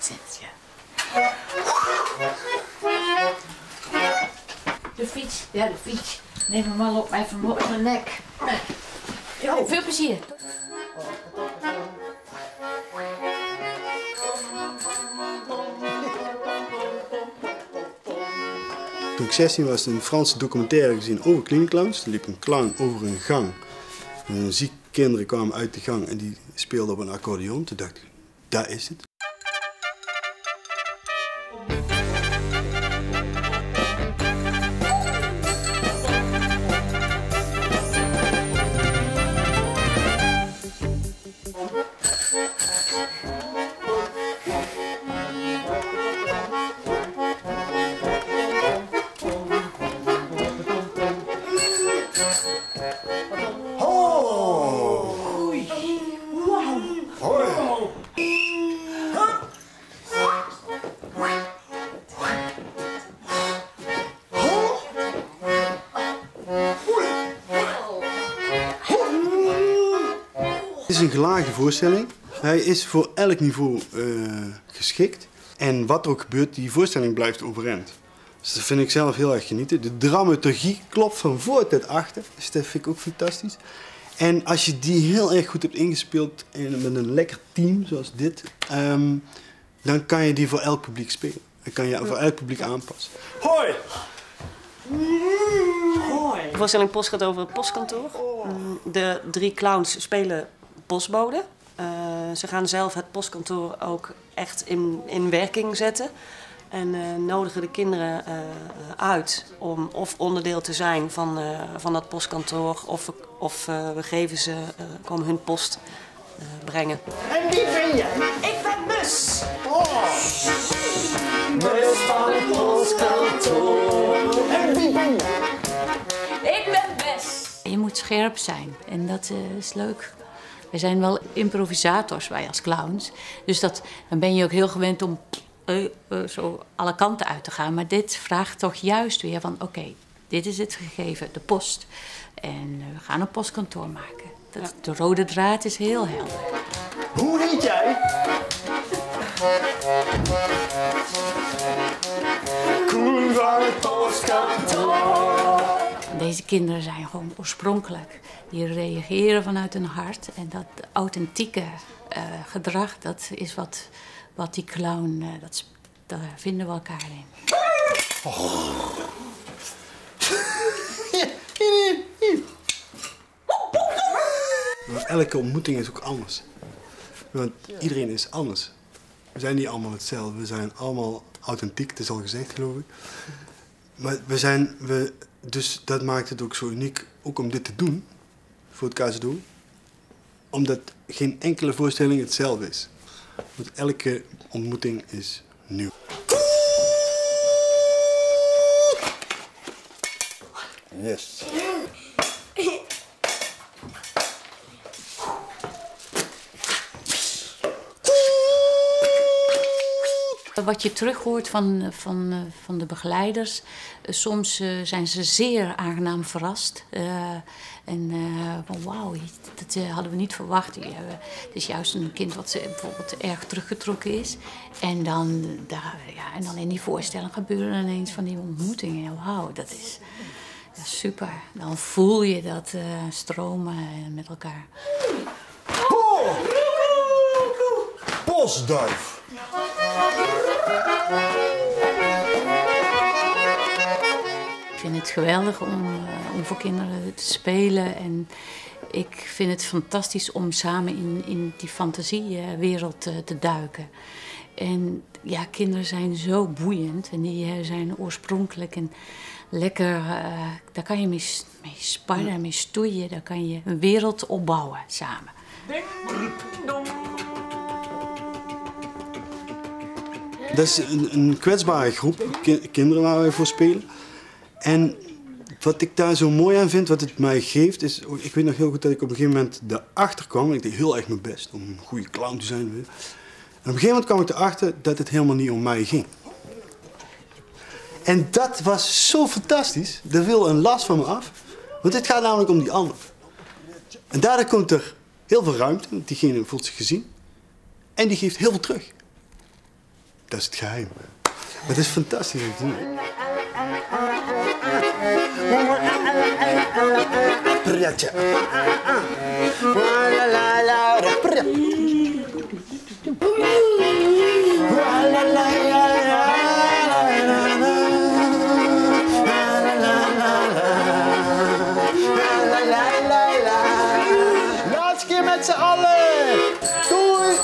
Zit je. De fiets, ja de fiets. Neem hem maar op, even op mijn nek. Ja, veel plezier. Toen ik 16 was, een Franse documentaire gezien over kliniekclowns. Er liep een clown over een gang. En zieke kinderen kwamen uit de gang en die speelden op een accordeon. Toen dacht ik, daar is het. Het is een gelaagde voorstelling. Hij is voor elk niveau geschikt. En wat er ook gebeurt, die voorstelling blijft overeind. Dus dat vind ik zelf heel erg genieten. De dramaturgie klopt van voor tot achter. Dus dat vind ik ook fantastisch. En als je die heel erg goed hebt ingespeeld en met een lekker team zoals dit, dan kan je die voor elk publiek spelen. Dan kan je voor elk publiek aanpassen. Hoi! De voorstelling Post gaat over het postkantoor. De 3 clowns spelen postbode. Ze gaan zelf het postkantoor ook echt in werking zetten. En nodigen de kinderen uit om of onderdeel te zijn van dat postkantoor. Of komen hun post brengen. En wie ben jij? Ik ben Mus! Mus van het postkantoor. En wie ben jij? Ik ben Bes! Je moet scherp zijn en dat is leuk. We zijn wel improvisators, wij als clowns. Dus dan ben je ook heel gewend om zo alle kanten uit te gaan. Maar dit vraagt toch juist weer van, oké, dit is het gegeven, de post. En we gaan een postkantoor maken. De rode draad is heel helder. Hoe heet jij? Koen van het postkantoor. Deze kinderen zijn gewoon oorspronkelijk. Die reageren vanuit hun hart. En dat authentieke gedrag, dat is wat die clown, daar vinden we elkaar in. Maar elke ontmoeting is ook anders. Want iedereen is anders. We zijn niet allemaal hetzelfde. We zijn allemaal authentiek, dat is al gezegd geloof ik. Maar dus dat maakt het ook zo uniek, ook om dit te doen, voor het KZO. Omdat geen enkele voorstelling hetzelfde is. Want elke ontmoeting is nieuw. Yes. Wat je terug hoort van de begeleiders, soms zijn ze zeer aangenaam verrast. Van wauw, dat hadden we niet verwacht. Het is juist een kind wat bijvoorbeeld erg teruggetrokken is. En dan in die voorstelling gebeuren ineens van die ontmoetingen. Wauw, dat is super. Dan voel je dat stromen met elkaar. Oh! Postduif. Ik vind het geweldig om voor kinderen te spelen. En ik vind het fantastisch om samen in die fantasiewereld te duiken. En ja, kinderen zijn zo boeiend en die zijn oorspronkelijk en lekker. Daar kan je mee sparren, mee stoeien. Daar kan je een wereld opbouwen samen. Dat is een kwetsbare groep, kinderen waar wij voor spelen. En wat ik daar zo mooi aan vind, wat het mij geeft, is... Ik weet nog heel goed dat ik op een gegeven moment erachter kwam. En ik deed heel erg mijn best om een goede clown te zijn. En op een gegeven moment kwam ik erachter dat het helemaal niet om mij ging. En dat was zo fantastisch. Er viel een last van me af. Want het gaat namelijk om die ander. En daardoor komt er heel veel ruimte. Want diegene voelt zich gezien. En die geeft heel veel terug. Dat is het geheim. Maar het is fantastisch om te doen. Pratje. Laatste keer met z'n allen. Doei.